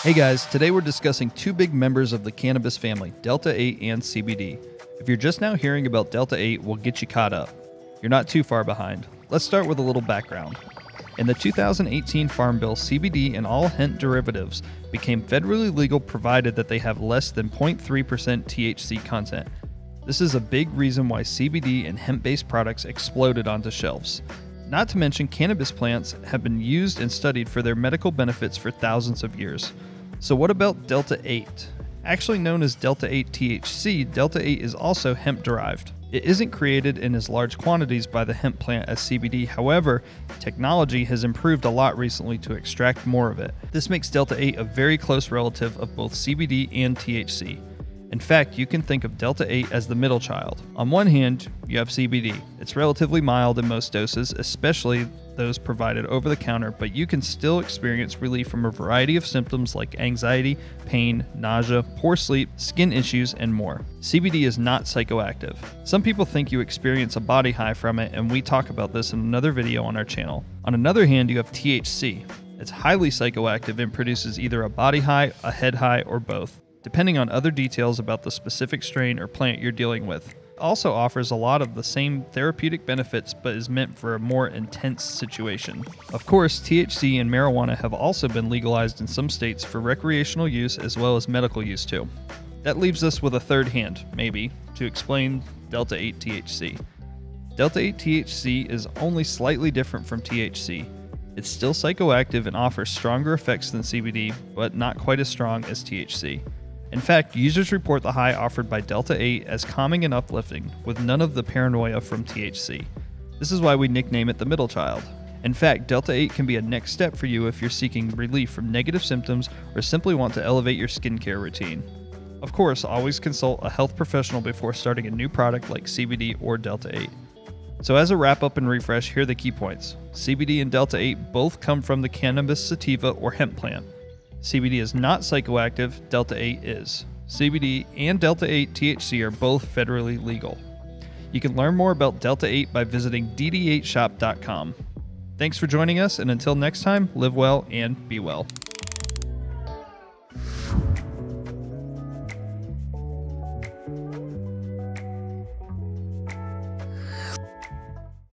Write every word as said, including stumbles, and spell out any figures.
Hey guys, today we're discussing two big members of the cannabis family, Delta eight and C B D. If you're just now hearing about Delta eight, we'll get you caught up. You're not too far behind. Let's start with a little background. In the two thousand eighteen Farm Bill, C B D and all hemp derivatives became federally legal provided that they have less than zero point three percent T H C content. This is a big reason why C B D and hemp-based products exploded onto shelves. Not to mention, cannabis plants have been used and studied for their medical benefits for thousands of years. So what about Delta eight? Actually known as Delta eight T H C, Delta eight is also hemp-derived. It isn't created in as large quantities by the hemp plant as C B D, however, technology has improved a lot recently to extract more of it. This makes Delta eight a very close relative of both C B D and T H C. In fact, you can think of Delta eight as the middle child. On one hand, you have C B D. It's relatively mild in most doses, especially those provided over the counter, but you can still experience relief from a variety of symptoms like anxiety, pain, nausea, poor sleep, skin issues, and more. C B D is not psychoactive. Some people think you experience a body high from it, and we talk about this in another video on our channel. On another hand, you have T H C. It's highly psychoactive and produces either a body high, a head high, or both, depending on other details about the specific strain or plant you're dealing with. It also offers a lot of the same therapeutic benefits, but is meant for a more intense situation. Of course, T H C and marijuana have also been legalized in some states for recreational use as well as medical use too. That leaves us with a third hand, maybe, to explain Delta eight T H C. Delta eight T H C is only slightly different from T H C. It's still psychoactive and offers stronger effects than C B D, but not quite as strong as T H C. In fact, users report the high offered by Delta eight as calming and uplifting, with none of the paranoia from T H C. This is why we nickname it the middle child. In fact, Delta eight can be a next step for you if you're seeking relief from negative symptoms or simply want to elevate your skincare routine. Of course, always consult a health professional before starting a new product like C B D or Delta eight. So as a wrap up and refresh, here are the key points. C B D and Delta eight both come from the cannabis sativa or hemp plant. C B D is not psychoactive, Delta eight is. C B D and Delta eight T H C are both federally legal. You can learn more about Delta eight by visiting D D eight shop dot com. Thanks for joining us, and until next time, live well and be well.